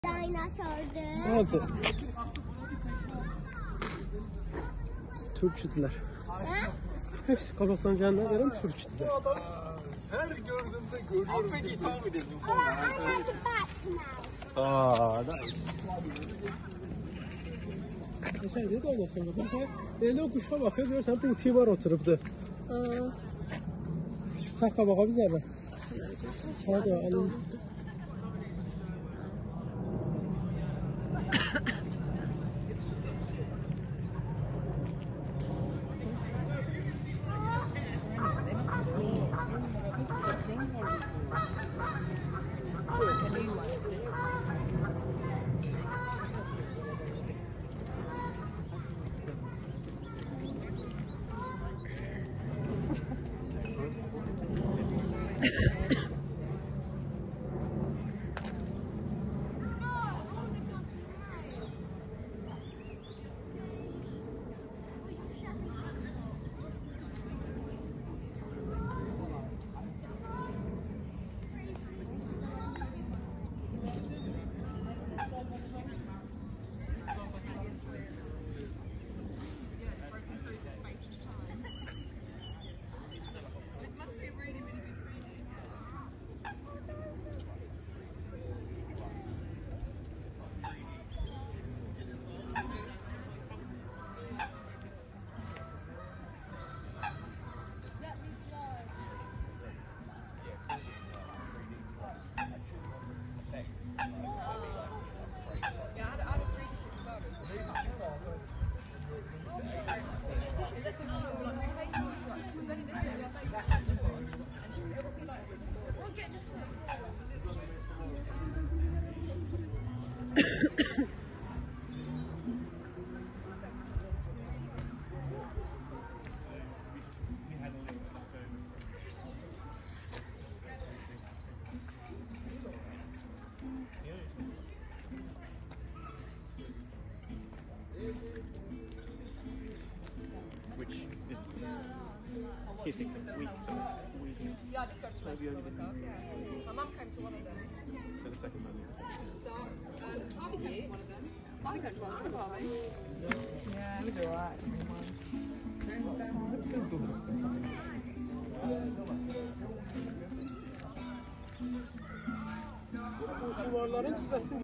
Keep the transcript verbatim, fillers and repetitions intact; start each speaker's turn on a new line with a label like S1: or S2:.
S1: Dinosaurdu.
S2: Nasıl? Türk çitiler. Hepsi kabaktan canına göre mi Türk çitiler?
S3: Her gördüğümde görüyorum. Affet ithal mı dedim?
S2: Aa, da. Geçen dedi olmasın bakın. Öyle o kuşa bakıyor görürsen bu uçuyu var oturupdu. Kalk kabağa bize abi. Hadi alalım.
S4: Which is hitting the week to week.
S5: Yeah, I did go to most of them. Yeah. My mum came to one of them.
S4: For the second moment.
S5: So, um, Barbie came to one of them. Barbie came to one of them, Barbie.
S6: Yeah, it was alright.
S2: Civarların çizesi